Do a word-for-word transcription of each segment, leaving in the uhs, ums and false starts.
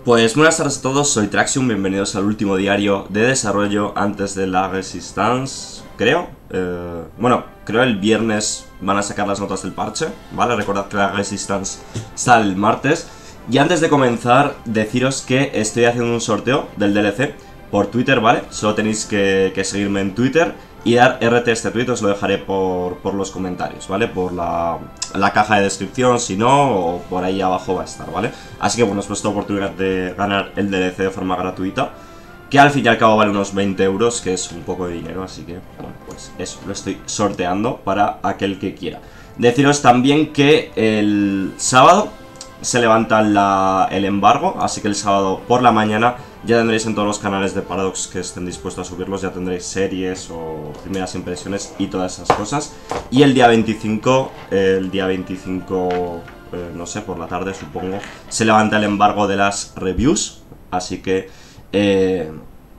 Pues buenas tardes a todos, soy Traxium, bienvenidos al último diario de desarrollo antes de la Resistance, creo. Eh, bueno, creo el viernes van a sacar las notas del parche, ¿vale? Recordad que la Resistance sale el martes. Y antes de comenzar, deciros que estoy haciendo un sorteo del D L C por Twitter, ¿vale? Solo tenéis que, que seguirme en Twitter y dar R T a este tweet, os lo dejaré por, por los comentarios, ¿vale? Por la, la caja de descripción, si no, o por ahí abajo va a estar, ¿vale? Así que bueno, os he puesto oportunidad de ganar el D L C de forma gratuita, que al fin y al cabo vale unos veinte euros, que es un poco de dinero, así que bueno, pues eso, lo estoy sorteando para aquel que quiera. Deciros también que el sábado se levanta la, el embargo, así que el sábado por la mañana ya tendréis en todos los canales de Paradox que estén dispuestos a subirlos, ya tendréis series o primeras impresiones y todas esas cosas. Y el día veinticinco, el día veinticinco, eh, no sé, por la tarde supongo, se levanta el embargo de las reviews, así que eh,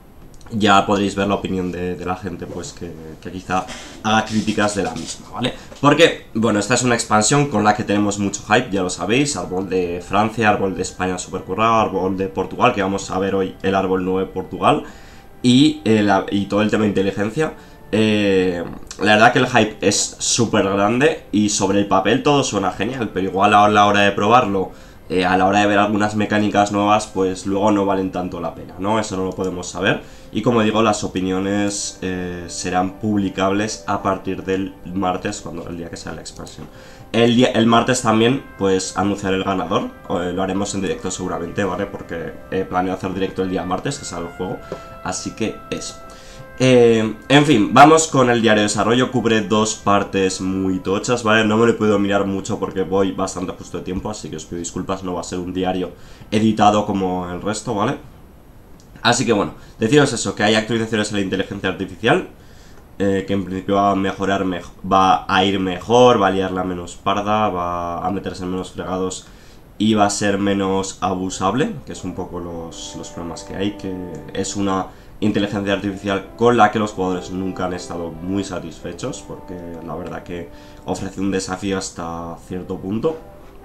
ya podréis ver la opinión de, de la gente, pues que, que quizá haga críticas de la misma, ¿vale? Porque, bueno, esta es una expansión con la que tenemos mucho hype, ya lo sabéis. Árbol de Francia, árbol de España super currado, árbol de Portugal, que vamos a ver hoy el árbol nueve de Portugal, y, el, y todo el tema de inteligencia. Eh, la verdad que el hype es súper grande y sobre el papel todo suena genial, pero igual a la hora de probarlo, Eh, a la hora de ver algunas mecánicas nuevas, pues luego no valen tanto la pena, ¿no? Eso no lo podemos saber. Y como digo, las opiniones eh, serán publicables a partir del martes, cuando el día que sea la expansión. El, día, el martes también, pues, anunciaré el ganador. Eh, lo haremos en directo seguramente, ¿vale? Porque he planeado hacer directo el día martes, que sale el juego. Así que eso. Eh, en fin, vamos con el diario de desarrollo. Cubre dos partes muy tochas, ¿vale? No me lo puedo mirar mucho porque voy bastante justo de tiempo, así que os pido disculpas, no va a ser un diario editado como el resto, ¿vale? Así que bueno, deciros eso, que hay actualizaciones en la inteligencia artificial, eh, que en principio va a mejorar, va a ir mejor, va a liarla menos parda, va a meterse en menos fregados y va a ser menos abusable, que es un poco los, los problemas que hay, que es una inteligencia artificial con la que los jugadores nunca han estado muy satisfechos, porque la verdad que ofrece un desafío hasta cierto punto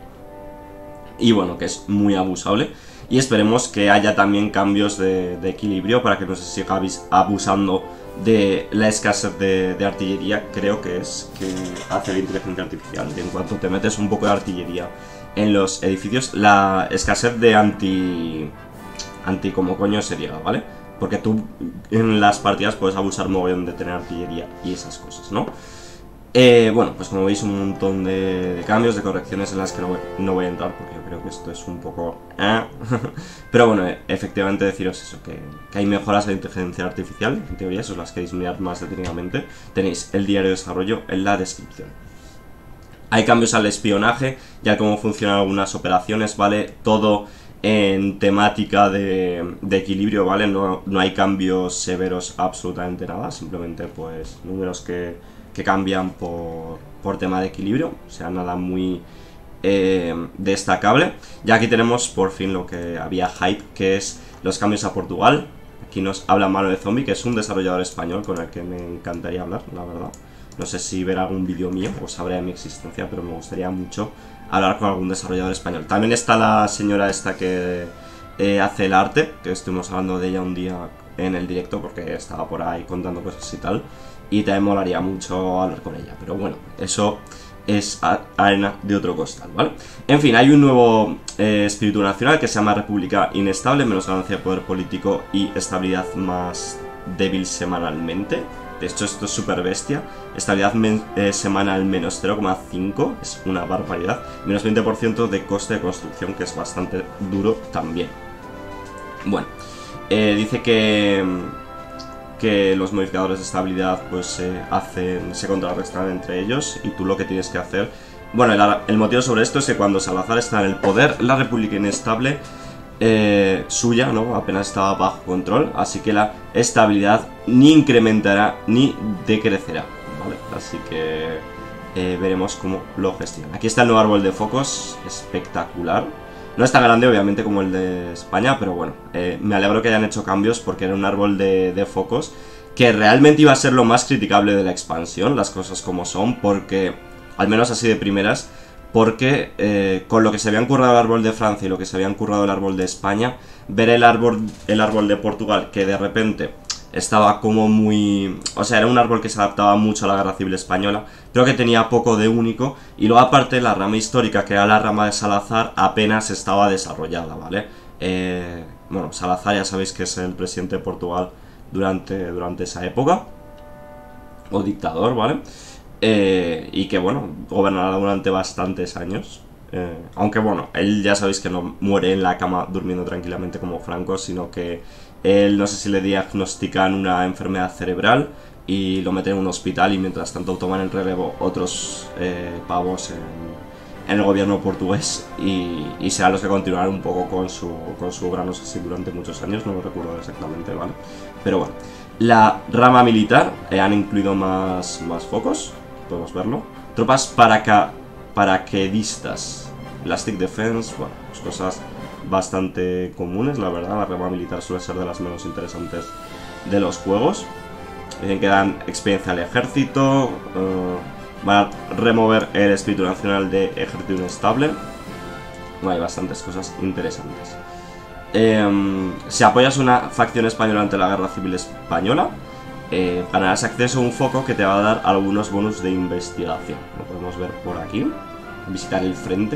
y bueno, que es muy abusable. Y esperemos que haya también cambios de, de equilibrio para que no se siga abusando de la escasez de, de artillería, creo que es que hace la inteligencia artificial. Y en cuanto te metes un poco de artillería en los edificios, la escasez de anti... anti como coño se diga, ¿vale? Porque tú en las partidas puedes abusar mogollón de tener artillería y esas cosas, ¿no? Eh, bueno, pues como veis, un montón de, de cambios, de correcciones en las que no voy, no voy a entrar porque yo creo que esto es un poco... Eh. Pero bueno, efectivamente deciros eso, que, que hay mejoras de inteligencia artificial, en teoría, si os las queréis mirar más detenidamente, tenéis el diario de desarrollo en la descripción. Hay cambios al espionaje, ya cómo funcionan algunas operaciones, ¿vale? Todo en temática de, de equilibrio, ¿vale? No, no hay cambios severos absolutamente nada, simplemente pues números que, que cambian por, por tema de equilibrio, o sea, nada muy eh, destacable. Y aquí tenemos por fin lo que había hype, que es los cambios a Portugal. Aquí nos habla Manuel Zombie, que es un desarrollador español con el que me encantaría hablar, la verdad. No sé si ver algún vídeo mío o sabré de mi existencia, pero me gustaría mucho hablar con algún desarrollador español. También está la señora esta que eh, hace el arte, que estuvimos hablando de ella un día en el directo porque estaba por ahí contando cosas y tal, y también molaría mucho hablar con ella, pero bueno, eso es arena de otro costal, ¿vale? En fin, hay un nuevo eh, espíritu nacional que se llama República Inestable, menos ganancia de poder político y estabilidad más débil semanalmente. De hecho, esto es súper bestia. Estabilidad eh, semanal menos cero coma cinco, es una barbaridad. Menos veinte por ciento de coste de construcción, que es bastante duro también. Bueno, eh, dice que, que los modificadores de estabilidad pues se eh, hacen, se contrarrestan entre ellos y tú lo que tienes que hacer... Bueno, el, el motivo sobre esto es que cuando Salazar está en el poder, la República Inestable Eh, suya, ¿no? Apenas estaba bajo control, así que la estabilidad ni incrementará ni decrecerá, ¿vale? Así que eh, veremos cómo lo gestiona. Aquí está el nuevo árbol de focos, espectacular. No es tan grande, obviamente, como el de España, pero bueno, eh, me alegro que hayan hecho cambios porque era un árbol de, de focos que realmente iba a ser lo más criticable de la expansión, las cosas como son, porque, al menos así de primeras, porque eh, con lo que se habían currado el árbol de Francia y lo que se habían currado el árbol de España, ver el árbol, el árbol de Portugal, que de repente estaba como muy... O sea, era un árbol que se adaptaba mucho a la Guerra Civil Española, pero que tenía poco de único, y luego aparte la rama histórica, que era la rama de Salazar, apenas estaba desarrollada, ¿vale? Eh, bueno, Salazar ya sabéis que es el presidente de Portugal durante, durante esa época, o dictador, ¿vale? Eh, y que, bueno, gobernará durante bastantes años. Eh, aunque, bueno, él ya sabéis que no muere en la cama durmiendo tranquilamente como Franco, sino que él, no sé si le diagnostican una enfermedad cerebral y lo meten en un hospital, y mientras tanto toman el relevo otros eh, pavos en, en el gobierno portugués, y, y serán los que continuarán un poco con su, con su obra, no sé si durante muchos años, no lo recuerdo exactamente, ¿vale? Pero bueno, la rama militar, eh, han incluido más, más focos, podemos verlo. Tropas paraca, paraquedistas, Elastic Defense, bueno, pues cosas bastante comunes, la verdad. La rama militar suele ser de las menos interesantes de los juegos. Dicen que dan experiencia al ejército, uh, van a remover el espíritu nacional de ejército inestable. Bueno, hay bastantes cosas interesantes. Eh, si apoyas una facción española ante la Guerra Civil Española, eh, ganarás acceso a un foco que te va a dar algunos bonus de investigación. Lo podemos ver por aquí. Visitar el frente.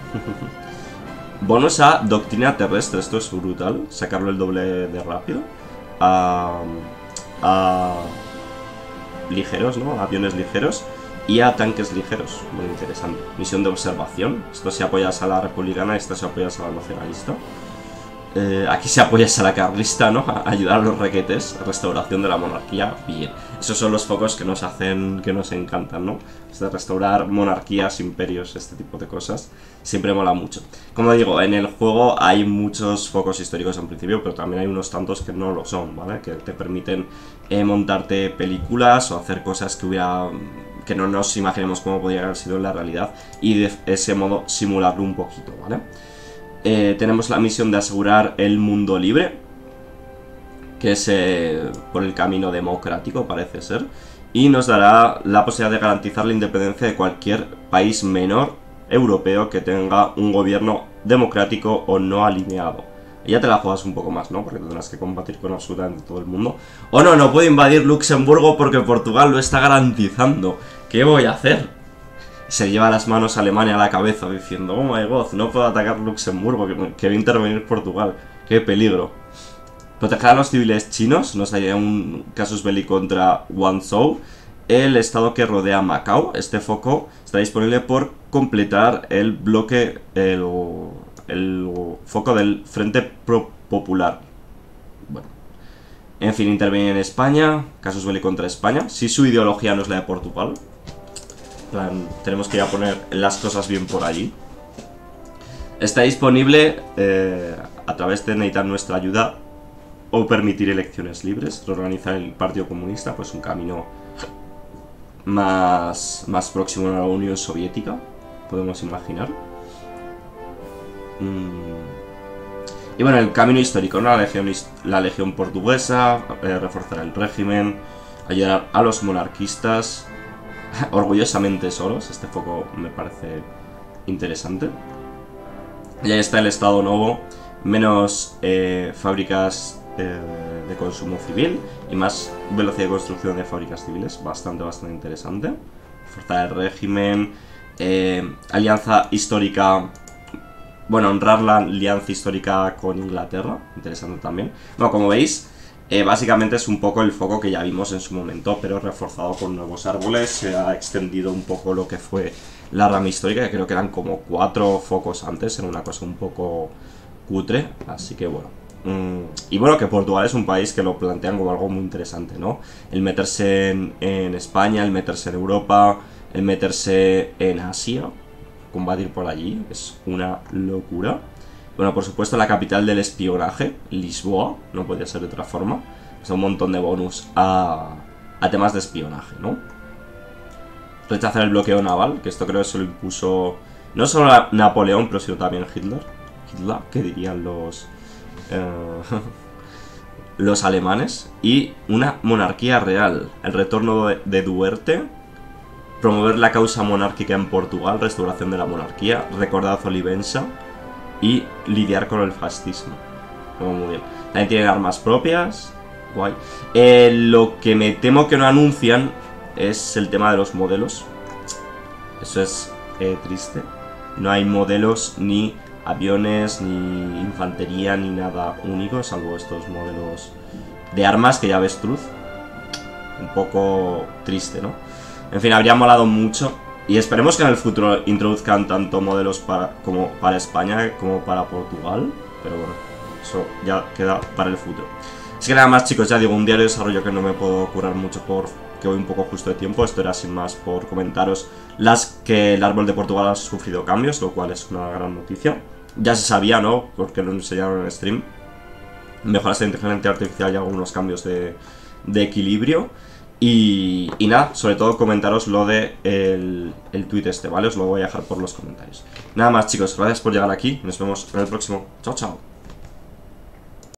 Bonus a doctrina terrestre, esto es brutal. Sacarlo el doble de rápido. A, a ligeros, ¿no? A aviones ligeros. Y a tanques ligeros. Muy interesante. Misión de observación. Esto si apoyas a la republicana, esto si apoyas a la nacionalista. Eh, aquí se apoya a la carlista, ¿no? A ayudar a los requetes, restauración de la monarquía, bien. Esos son los focos que nos hacen, que nos encantan, ¿no? Es de restaurar monarquías, imperios, este tipo de cosas. Siempre mola mucho. Como digo, en el juego hay muchos focos históricos en principio, pero también hay unos tantos que no lo son, ¿vale? Que te permiten eh, montarte películas o hacer cosas que hubiera... que no nos imaginemos cómo podría haber sido en la realidad, y de ese modo simularlo un poquito, ¿vale? Eh, tenemos la misión de asegurar el mundo libre, que es eh, por el camino democrático, parece ser, y nos dará la posibilidad de garantizar la independencia de cualquier país menor europeo que tenga un gobierno democrático o no alineado. Y ya te la juegas un poco más, ¿no? Porque tendrás que combatir con absolutamente todo el mundo. O no, no puedo invadir Luxemburgo porque Portugal lo está garantizando. ¿Qué voy a hacer? Se lleva las manos a Alemania a la cabeza diciendo: oh my god, no puedo atacar Luxemburgo, que, que va a intervenir Portugal. ¡Qué peligro! Proteger a los civiles chinos. Nos haría un casus belli contra Guangzhou, el estado que rodea Macao. Este foco está disponible por completar el bloque, el, el foco del Frente Pro Popular. Bueno. En fin, intervenir en España. Casus belli contra España. Si su ideología no es la de Portugal. Plan, tenemos que ir a poner las cosas bien por allí. Está disponible eh, a través de necesitar nuestra ayuda o permitir elecciones libres. Reorganizar el Partido Comunista, pues un camino más, más próximo a la Unión Soviética, podemos imaginar. Mm. Y bueno, el camino histórico, ¿no? La legión, la legión portuguesa, eh, reforzar el régimen, ayudar a los monarquistas. Orgullosamente solos, este foco me parece interesante. Y ahí está el Estado Novo, menos eh, fábricas eh, de consumo civil y más velocidad de construcción de fábricas civiles, bastante, bastante interesante. Forzar el régimen, eh, alianza histórica, bueno, honrar la alianza histórica con Inglaterra, interesante también. Bueno, como veis, Eh, básicamente es un poco el foco que ya vimos en su momento, pero reforzado con nuevos árboles. Se ha extendido un poco lo que fue la rama histórica, que creo que eran como cuatro focos antes, era una cosa un poco cutre, así que bueno. Mm, y bueno, que Portugal es un país que lo plantean como algo muy interesante, ¿no? El meterse en, en España, el meterse en Europa, el meterse en Asia, combatir por allí, es una locura. Bueno, por supuesto, la capital del espionaje, Lisboa, no podía ser de otra forma. O sea, un montón de bonus a, a temas de espionaje, ¿no? Rechazar el bloqueo naval, que esto creo que se lo impuso no solo a Napoleón, pero sino también Hitler. Hitler, ¿qué dirían los, eh, los alemanes? Y una monarquía real, el retorno de, de Duerte. promover la causa monárquica en Portugal, restauración de la monarquía, recordad Olivenza y lidiar con el fascismo. Oh, muy bien. También tienen armas propias. Guay. Eh, lo que me temo que no anuncian es el tema de los modelos. Eso es eh, triste. No hay modelos ni aviones, ni infantería, ni nada único, salvo estos modelos de armas que ya ves Truth. Un poco triste, ¿no? En fin, habría molado mucho. Y esperemos que en el futuro introduzcan tanto modelos para, como para España como para Portugal. Pero bueno, eso ya queda para el futuro. Así que nada más, chicos, ya digo, un diario de desarrollo que no me puedo curar mucho porque voy un poco justo de tiempo. Esto era sin más por comentaros las que el árbol de Portugal ha sufrido cambios, lo cual es una gran noticia. Ya se sabía, ¿no? Porque lo enseñaron en stream. Mejoras de inteligencia artificial y algunos cambios de, de equilibrio. Y, y nada, sobre todo comentaros lo de el, el tweet este, ¿vale? Os lo voy a dejar por los comentarios. Nada más, chicos, gracias por llegar aquí. Nos vemos en el próximo. Chao, chao.